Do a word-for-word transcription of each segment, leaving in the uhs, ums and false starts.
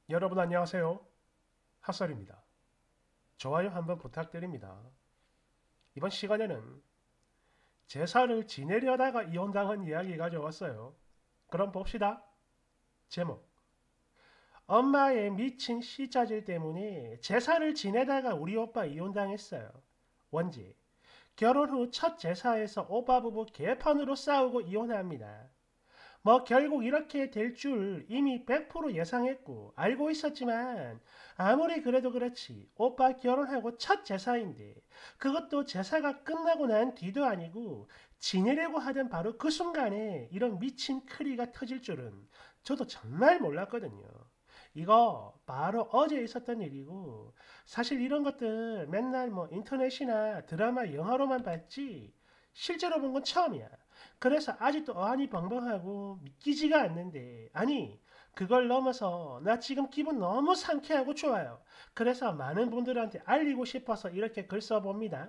여러분 안녕하세요. 핫설입니다. 좋아요 한번 부탁드립니다. 이번 시간에는 제사를 지내려다가 이혼당한 이야기 가져왔어요. 그럼 봅시다. 제목. 엄마의 미친 시자질 때문에 제사를 지내다가 우리 오빠 이혼당했어요. 원지. 결혼 후 첫 제사에서 오빠 부부 개판으로 싸우고 이혼합니다. 뭐 결국 이렇게 될 줄 이미 백 퍼센트 예상했고 알고 있었지만 아무리 그래도 그렇지 오빠 결혼하고 첫 제사인데 그것도 제사가 끝나고 난 뒤도 아니고 지내려고 하던 바로 그 순간에 이런 미친 크리가 터질 줄은 저도 정말 몰랐거든요. 이거 바로 어제 있었던 일이고 사실 이런 것들 맨날 뭐 인터넷이나 드라마 영화로만 봤지 실제로 본 건 처음이야. 그래서 아직도 어안이 벙벙하고 믿기지가 않는데 아니 그걸 넘어서 나 지금 기분 너무 상쾌하고 좋아요. 그래서 많은 분들한테 알리고 싶어서 이렇게 글 써봅니다.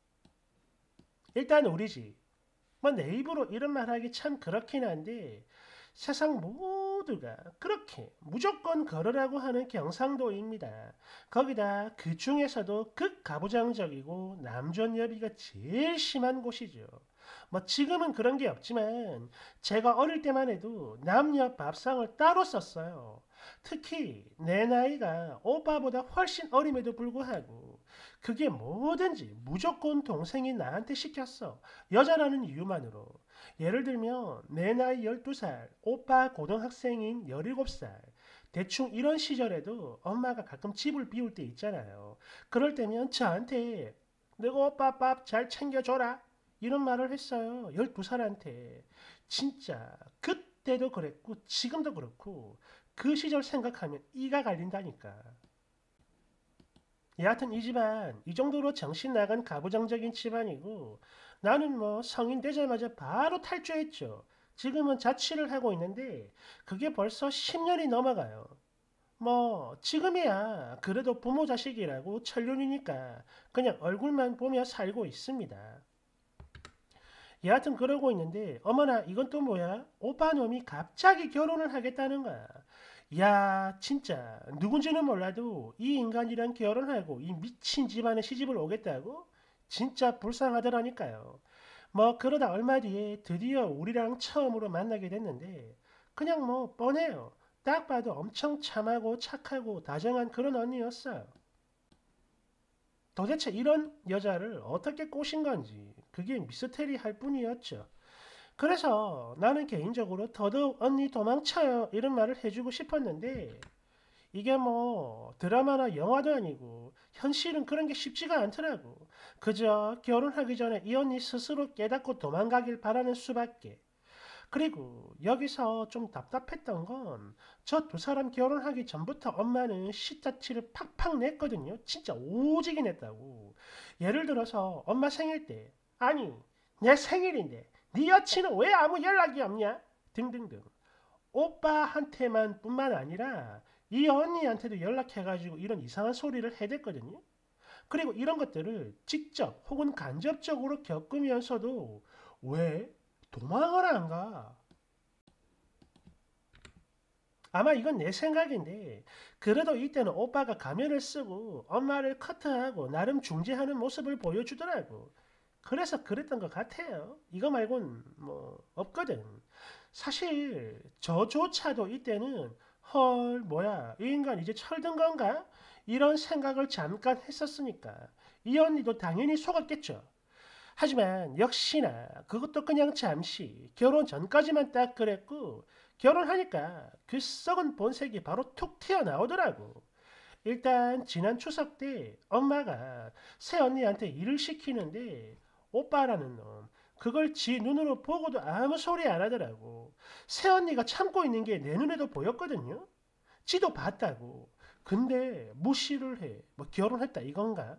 일단 우리 집. 뭐 내 입으로 이런 말 하기 참 그렇긴 한데 세상 모두가 그렇게 무조건 걸으라고 하는 경상도입니다. 거기다 그 중에서도 극가부장적이고 남존여비가 제일 심한 곳이죠. 뭐 지금은 그런 게 없지만 제가 어릴 때만 해도 남녀 밥상을 따로 썼어요. 특히 내 나이가 오빠보다 훨씬 어림에도 불구하고 그게 뭐든지 무조건 동생이 나한테 시켰어. 여자라는 이유만으로. 예를 들면 내 나이 열두 살, 오빠 고등학생인 열일곱 살. 대충 이런 시절에도 엄마가 가끔 집을 비울 때 있잖아요. 그럴 때면 저한테 너가 오빠 밥 잘 챙겨줘라. 이런 말을 했어요. 열두 살한테. 진짜 그때도 그랬고 지금도 그렇고 그 시절 생각하면 이가 갈린다니까. 여하튼 이 집안 이 정도로 정신 나간 가부장적인 집안이고 나는 뭐 성인 되자마자 바로 탈주했죠. 지금은 자취를 하고 있는데 그게 벌써 십 년이 넘어가요. 뭐 지금이야 그래도 부모 자식이라고 천륜이니까 그냥 얼굴만 보며 살고 있습니다. 여하튼 그러고 있는데 어머나 이건 또 뭐야? 오빠 놈이 갑자기 결혼을 하겠다는 거야. 야 진짜 누군지는 몰라도 이 인간이랑 결혼하고 이 미친 집안에 시집을 오겠다고? 진짜 불쌍하더라니까요. 뭐 그러다 얼마 뒤에 드디어 우리랑 처음으로 만나게 됐는데 그냥 뭐 뻔해요. 딱 봐도 엄청 참하고 착하고 다정한 그런 언니였어요. 도대체 이런 여자를 어떻게 꼬신 건지 그게 미스테리할 뿐이었죠. 그래서 나는 개인적으로 더더욱 언니 도망쳐요 이런 말을 해주고 싶었는데 이게 뭐 드라마나 영화도 아니고 현실은 그런 게 쉽지가 않더라고. 그저 결혼하기 전에 이 언니 스스로 깨닫고 도망가길 바라는 수밖에. 그리고 여기서 좀 답답했던 건 저 두 사람 결혼하기 전부터 엄마는 시타치를 팍팍 냈거든요. 진짜 오지게 냈다고. 예를 들어서 엄마 생일 때 아니 내 생일인데 네 여친은 왜 아무 연락이 없냐? 등등등. 오빠한테만 뿐만 아니라 이 언니한테도 연락해가지고 이런 이상한 소리를 해댔거든요. 그리고 이런 것들을 직접 혹은 간접적으로 겪으면서도 왜 도망을 안 가? 아마 이건 내 생각인데 그래도 이때는 오빠가 가면을 쓰고 엄마를 커트하고 나름 중재하는 모습을 보여주더라고. 그래서 그랬던 것 같아요. 이거 말곤 뭐 없거든. 사실 저조차도 이때는 헐 뭐야 이 인간 이제 철든 건가? 이런 생각을 잠깐 했었으니까 이 언니도 당연히 속았겠죠. 하지만 역시나 그것도 그냥 잠시 결혼 전까지만 딱 그랬고 결혼하니까 그 썩은 본색이 바로 툭 튀어나오더라고. 일단 지난 추석 때 엄마가 새언니한테 일을 시키는데 오빠라는 놈 그걸 지 눈으로 보고도 아무 소리 안 하더라고. 새언니가 참고 있는 게 내 눈에도 보였거든요. 지도 봤다고. 근데 무시를 해. 뭐 결혼했다 이건가?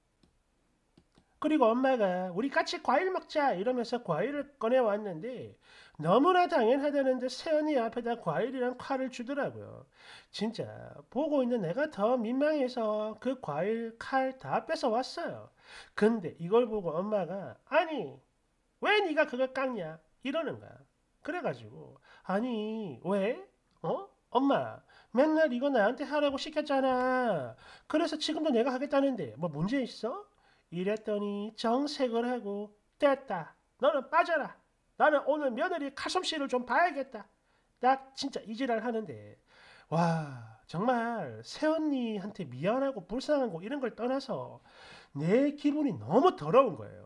그리고 엄마가 우리 같이 과일 먹자 이러면서 과일을 꺼내 왔는데 너무나 당연하다는데 세연이 앞에다 과일이랑 칼을 주더라고요. 진짜 보고 있는 내가 더 민망해서 그 과일 칼 다 뺏어 왔어요. 근데 이걸 보고 엄마가 아니 왜 네가 그걸 깎냐 이러는 거야. 그래가지고 아니 왜? 어? 엄마 맨날 이거 나한테 하라고 시켰잖아. 그래서 지금도 내가 하겠다는데 뭐 문제 있어? 이랬더니 정색을 하고 됐다. 너는 빠져라. 나는 오늘 며느리 칼솜씨를 좀 봐야겠다. 딱 진짜 이지랄 하는데 와 정말 새언니한테 미안하고 불쌍하고 이런 걸 떠나서 내 기분이 너무 더러운 거예요.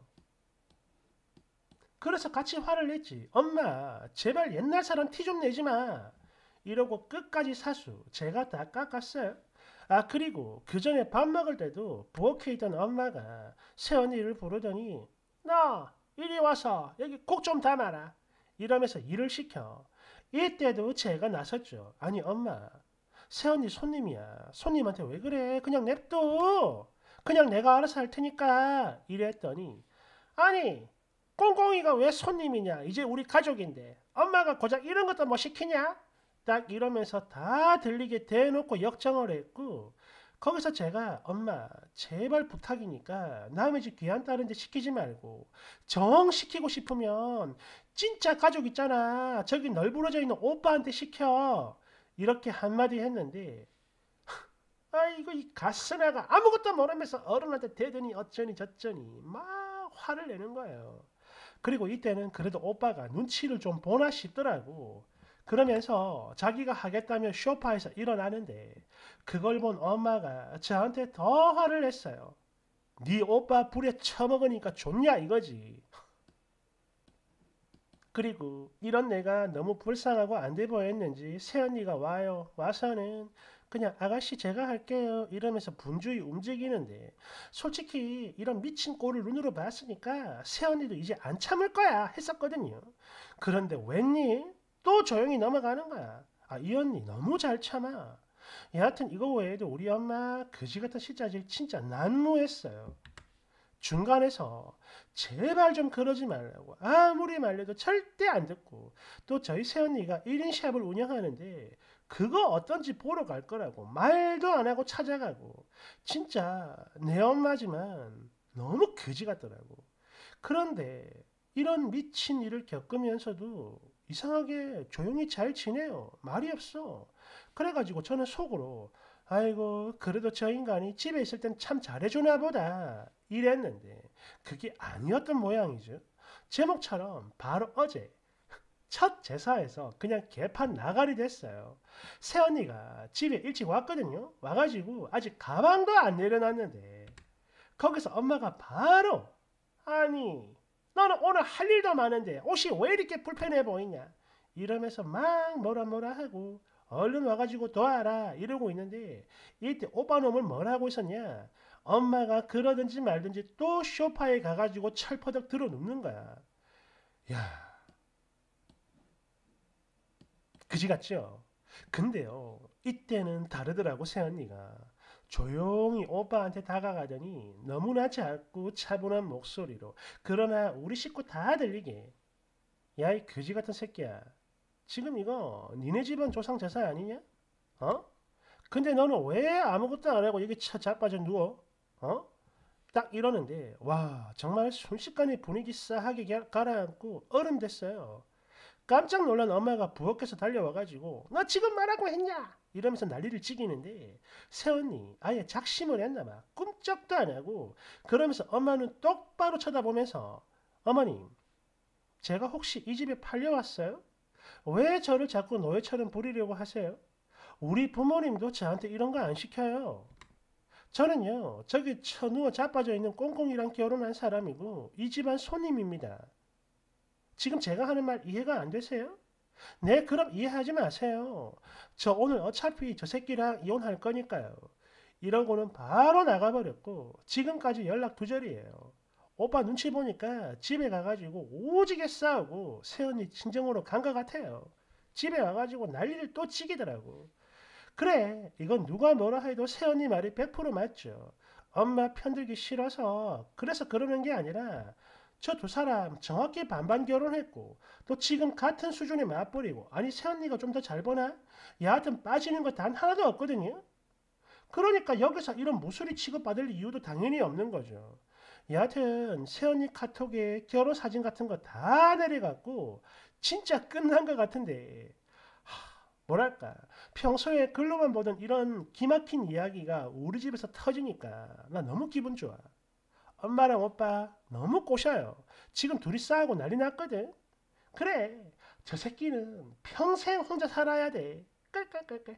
그래서 같이 화를 냈지. 엄마, 제발 옛날 사람 티 좀 내지 마. 이러고 끝까지 사수. 제가 다 깎았어요. 아, 그리고 그 전에 밥 먹을 때도 부엌에 있던 엄마가 새언니를 부르더니 너 이리 와서 여기 국 좀 담아라. 이러면서 일을 시켜. 이때도 제가 나섰죠. 아니 엄마, 새언니 손님이야. 손님한테 왜 그래? 그냥 냅둬. 그냥 내가 알아서 할 테니까. 이랬더니 아니 꽁꽁이가 왜 손님이냐? 이제 우리 가족인데 엄마가 고작 이런 것도 못 시키냐? 딱 이러면서 다 들리게 대놓고 역정을 했고 거기서 제가 엄마 제발 부탁이니까 남의 집 귀한 딸인데 시키지 말고 정 시키고 싶으면 진짜 가족 있잖아 저기 널브러져 있는 오빠한테 시켜 이렇게 한마디 했는데 아이고 이 가스나가 아무것도 모르면서 어른한테 대더니 어쩌니 저쩌니 막 화를 내는 거예요. 그리고 이때는 그래도 오빠가 눈치를 좀 보나 싶더라고. 그러면서 자기가 하겠다며 소파에서 일어나는데 그걸 본 엄마가 저한테 더 화를 냈어요. 네 오빠 불에 처먹으니까 좋냐 이거지. 그리고 이런 내가 너무 불쌍하고 안 돼 보였는지 새언니가 와요. 와서는 그냥 아가씨 제가 할게요 이러면서 분주히 움직이는데 솔직히 이런 미친 꼴을 눈으로 봤으니까 새언니도 이제 안 참을 거야 했었거든요. 그런데 웬일 또 조용히 넘어가는 거야. 아, 이 언니 너무 잘 참아. 여하튼 이거 외에도 우리 엄마 그지 같은 시자질 진짜 난무했어요. 중간에서 제발 좀 그러지 말라고 아무리 말려도 절대 안 듣고 또 저희 새언니가 일 인 샵을 운영하는데 그거 어떤지 보러 갈 거라고 말도 안 하고 찾아가고 진짜 내 엄마지만 너무 거지 같더라고. 그런데 이런 미친 일을 겪으면서도 이상하게 조용히 잘 지내요. 말이 없어. 그래가지고 저는 속으로 아이고 그래도 저 인간이 집에 있을 땐 참 잘해주나 보다 이랬는데 그게 아니었던 모양이죠. 제목처럼 바로 어제 첫 제사에서 그냥 개판 나가리 됐어요. 새언니가 집에 일찍 왔거든요. 와가지고 아직 가방도 안 내려놨는데 거기서 엄마가 바로 아니 너는 오늘 할 일도 많은데 옷이 왜 이렇게 불편해 보이냐 이러면서 막 뭐라 뭐라 하고 얼른 와가지고 도와라 이러고 있는데 이때 오빠 놈을 뭐라고 있었냐 엄마가 그러든지 말든지 또 소파에 가가지고 철퍼덕 들어 눕는 거야. 야 그지 같죠? 근데요 이때는 다르더라고 새언니가 조용히 오빠한테 다가가더니 너무나 작고 차분한 목소리로 그러나 우리 식구 다 들리게 야 이 거지 같은 새끼야 지금 이거 니네 집안 조상 제사 아니냐? 어? 근데 너는 왜 아무것도 안 하고 여기 차 자빠져 누워? 어? 딱 이러는데 와 정말 순식간에 분위기 싸하게 가라앉고 얼음 됐어요. 깜짝 놀란 엄마가 부엌에서 달려와가지고 너 지금 뭐라고 했냐? 이러면서 난리를 치기는데 새언니 아예 작심을 했나봐. 꿈쩍도 안 하고 그러면서 엄마는 똑바로 쳐다보면서 어머님 제가 혹시 이 집에 팔려왔어요? 왜 저를 자꾸 노예처럼 부리려고 하세요? 우리 부모님도 저한테 이런 거 안 시켜요. 저는요 저기 쳐누워 자빠져 있는 꽁꽁이랑 결혼한 사람이고 이 집안 손님입니다. 지금 제가 하는 말 이해가 안 되세요? 네, 그럼 이해하지 마세요. 저 오늘 어차피 저 새끼랑 이혼할 거니까요. 이러고는 바로 나가버렸고 지금까지 연락 두절이에요. 오빠 눈치 보니까 집에 가가지고 오지게 싸우고 새언니 친정으로 간 것 같아요. 집에 와가지고 난리를 또 치기더라고. 그래, 이건 누가 뭐라 해도 새언니 말이 백 퍼센트 맞죠. 엄마 편들기 싫어서 그래서 그러는 게 아니라 저 두 사람 정확히 반반 결혼했고 또 지금 같은 수준에 맞벌이고 아니 새언니가 좀 더 잘 보나? 여하튼 빠지는 거 단 하나도 없거든요. 그러니까 여기서 이런 무수리 취급받을 이유도 당연히 없는 거죠. 여하튼 새언니 카톡에 결혼 사진 같은 거 다 내려갔고 진짜 끝난 것 같은데 뭐랄까 평소에 글로만 보던 이런 기막힌 이야기가 우리 집에서 터지니까 나 너무 기분 좋아. 엄마랑 오빠 너무 꼬셔요. 지금 둘이 싸우고 난리 났거든. 그래, 저 새끼는 평생 혼자 살아야 돼. 깔깔깔깔.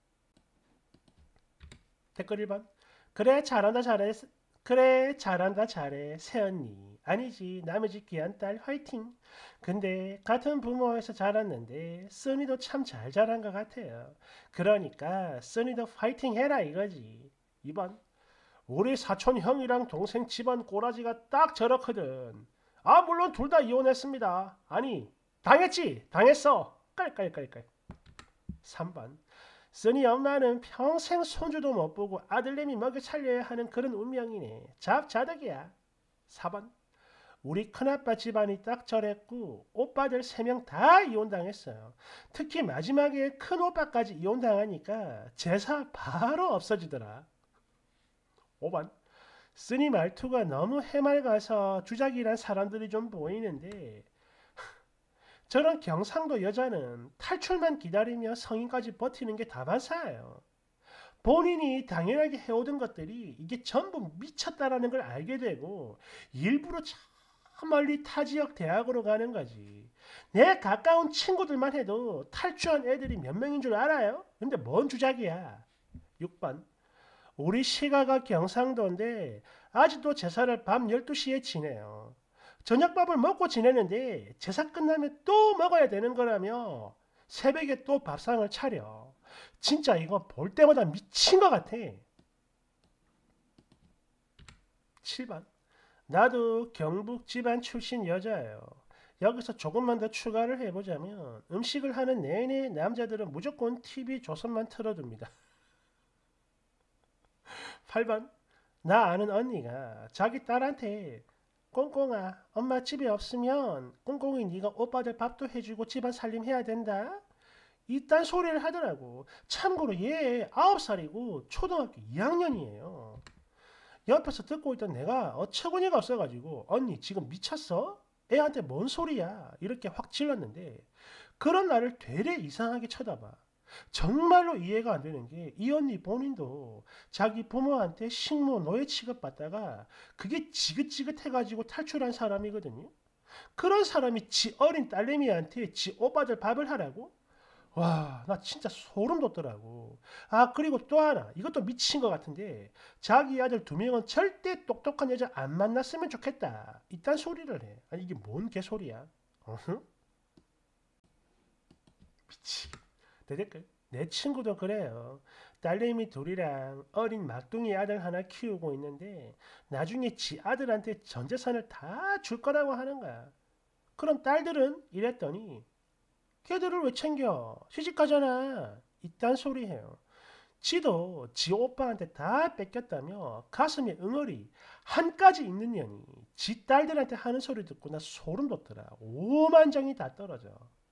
댓글 일 번. 그래, 잘한다 잘해. 그래, 잘한다 잘해. 새언니. 아니지, 남의 집 귀한 딸 화이팅. 근데 같은 부모에서 자랐는데 써니도 참 잘 자란 것 같아요. 그러니까 써니도 화이팅 해라 이거지. 이 번. 우리 사촌 형이랑 동생 집안 꼬라지가 딱 저렇거든. 아, 물론 둘 다 이혼했습니다. 아니, 당했지? 당했어. 깔깔깔깔. 삼 번. 써니 엄마는 평생 손주도 못 보고 아들내미 먹여 살려야 하는 그런 운명이네. 잡자덕이야. 사 번. 우리 큰아빠 집안이 딱 저랬고 오빠들 세 명 다 이혼당했어요. 특히 마지막에 큰오빠까지 이혼당하니까 제사 바로 없어지더라. 오 번. 쓰니 말투가 너무 해맑아서 주작이란 사람들이 좀 보이는데 저런 경상도 여자는 탈출만 기다리며 성인까지 버티는 게 다반사예요. 본인이 당연하게 해오던 것들이 이게 전부 미쳤다라는 걸 알게 되고 일부러 저 멀리 타 지역 대학으로 가는 거지. 내 가까운 친구들만 해도 탈주한 애들이 몇 명인 줄 알아요? 근데 뭔 주작이야. 육 번. 우리 시가가 경상도인데 아직도 제사를 밤 열두 시에 지내요. 저녁밥을 먹고 지내는데 제사 끝나면 또 먹어야 되는 거라며 새벽에 또 밥상을 차려. 진짜 이거 볼 때마다 미친 것 같아. 칠 번. 나도 경북 집안 출신 여자예요. 여기서 조금만 더 추가를 해보자면 음식을 하는 내내 남자들은 무조건 티비 조선만 틀어둡니다. 팔 번. 나 아는 언니가 자기 딸한테 꽁꽁아 엄마 집에 없으면 꽁꽁이 네가 오빠들 밥도 해주고 집안 살림해야 된다. 이딴 소리를 하더라고. 참고로 얘 아홉 살이고 초등학교 이 학년이에요. 옆에서 듣고 있던 내가 어처구니가 없어가지고 언니 지금 미쳤어? 애한테 뭔 소리야? 이렇게 확 질렀는데 그런 나를 되레 이상하게 쳐다봐. 정말로 이해가 안 되는 게 이 언니 본인도 자기 부모한테 식모 노예 취급받다가 그게 지긋지긋해가지고 탈출한 사람이거든요. 그런 사람이 지 어린 딸내미한테 지 오빠들 밥을 하라고? 와, 나 진짜 소름 돋더라고. 아, 그리고 또 하나. 이것도 미친 것 같은데 자기 아들 두 명은 절대 똑똑한 여자 안 만났으면 좋겠다. 이딴 소리를 해. 아니 이게 뭔 개소리야? 어흥? 미치. 내 댓글. 내 친구도 그래요. 딸내미 둘이랑 어린 막둥이 아들 하나 키우고 있는데 나중에 지 아들한테 전 재산을 다 줄 거라고 하는 거야. 그럼 딸들은 이랬더니 걔들을 왜 챙겨? 시집가잖아. 이딴 소리 해요. 지도 지 오빠한테 다 뺏겼다며 가슴에 응어리 한까지 있는 년이 지 딸들한테 하는 소리 듣고 나 소름 돋더라. 오만정이 다 떨어져.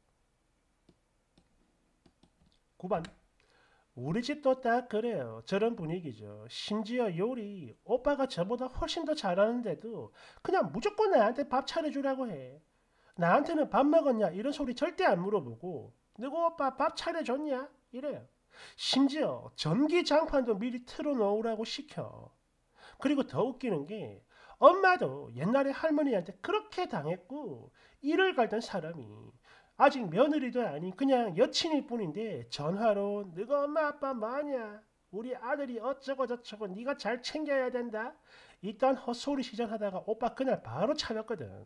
구 번. 우리 집도 딱 그래요. 저런 분위기죠. 심지어 요리 오빠가 저보다 훨씬 더 잘하는데도 그냥 무조건 나한테 밥 차려주라고 해. 나한테는 밥 먹었냐 이런 소리 절대 안 물어보고 누구 오빠 밥 차려줬냐 이래요. 심지어 전기장판도 미리 틀어놓으라고 시켜. 그리고 더 웃기는 게 엄마도 옛날에 할머니한테 그렇게 당했고 일을 갈던 사람이 아직 며느리도 아닌 그냥 여친일 뿐인데 전화로 너가 엄마 아빠 뭐하냐 우리 아들이 어쩌고 저쩌고 네가 잘 챙겨야 된다 이딴 헛소리 시전하다가 오빠 그날 바로 차렸거든.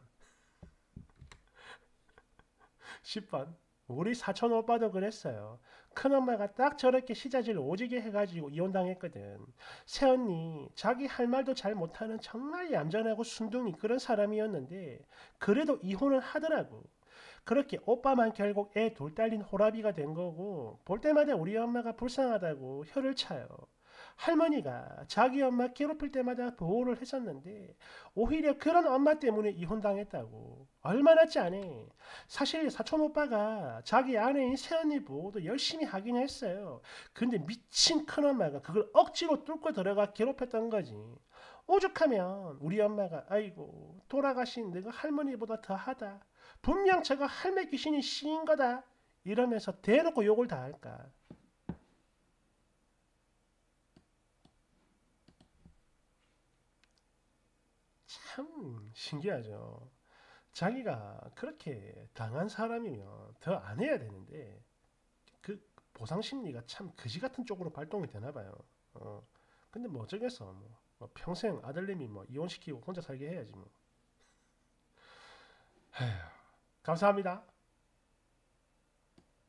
십 번. 우리 사촌 오빠도 그랬어요. 큰엄마가 딱 저렇게 시자질 오지게 해가지고 이혼당했거든. 새언니 자기 할 말도 잘 못하는 정말 얌전하고 순둥이 그런 사람이었는데 그래도 이혼을 하더라고. 그렇게 오빠만 결국 애 둘 딸린 호라비가 된 거고 볼 때마다 우리 엄마가 불쌍하다고 혀를 차요. 할머니가 자기 엄마 괴롭힐 때마다 보호를 했었는데 오히려 그런 엄마 때문에 이혼당했다고. 얼마나 짜네. 사실 사촌 오빠가 자기 아내인 새언니 보호도 열심히 하긴 했어요. 근데 미친 큰엄마가 그걸 억지로 뚫고 들어가 괴롭혔던 거지. 오죽하면 우리 엄마가 아이고 돌아가신 너가 할머니보다 더하다. 분명 저거 할매 귀신이 씌인 거다. 이러면서 대놓고 욕을 다 할까? 참 신기하죠. 자기가 그렇게 당한 사람이면 더 안 해야 되는데 그 보상 심리가 참 그지 같은 쪽으로 발동이 되나 봐요. 어. 근데 뭐 어쩌겠어. 뭐, 뭐 평생 아들님이 뭐 이혼시키고 혼자 살게 해야지 뭐. 에휴, 감사합니다.